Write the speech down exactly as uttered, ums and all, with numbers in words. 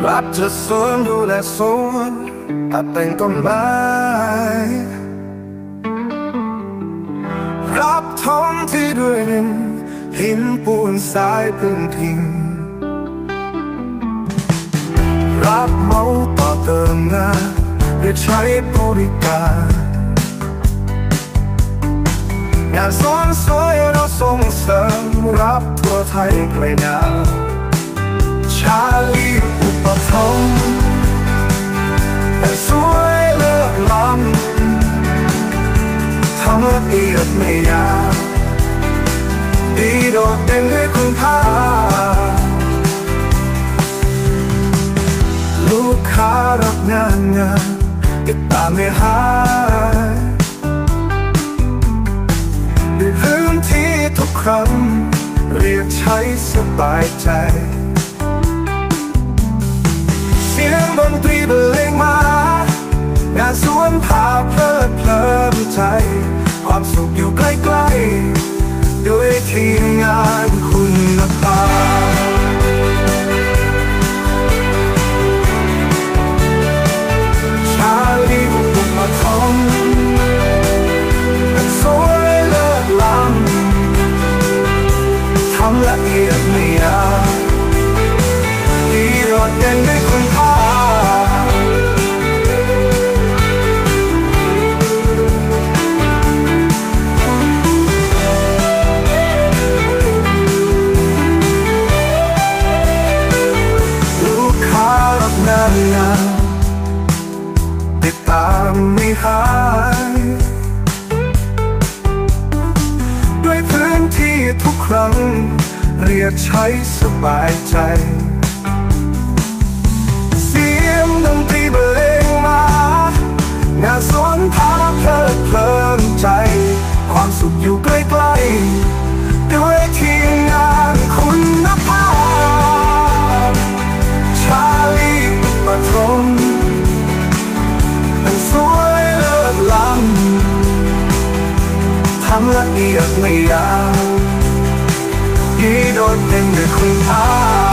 รับจัดสวนดูแลสวนตัดแต่งต้นไม้รับท้องที่ด้วยดินหินปูนทรายพื้นทิ่นรับเหมาต่อเติมงานเรียกใช้บริการงานสวนสวยเราส่งเสริมรับทั่วไทยไกลนาชาลีอุปถัมภ์แต่สวยเลิศล้ำทำละเอียดไม่ยากดีโดดเด่นด้วยคุณค่าลูกค้ารับงานงานติดตามไม่หายด้วยพื้นที่ทุกครั้งเรียกใช้สบายใจเสียงดนตรีบรรเลงมางานสวนพาเพลิดเพลินใจความสุขอยู่ใกล้ๆด้วยทีมงานคุณภาพชาลีอุปถัมภ์เป็นสวยเลิศล้ำทำละเอียดไม่ยากดีโดดเด่นด้วยคุณค่าติดตามไม่หายด้วยพื้นที่ทุกครั้งเรียกใช้สบายใจเสียงดนตรีบรรเลงมางานสวนพาเพลิดเพลินใจความสุขอยู่ใกล้ๆด้วยทีมงานคุณภาพชาลีอุปถัมภ์เป็นสวยเลิศล้ำทำละเอียดไม่ยากดีโดดเด่นด้วยคุณค่า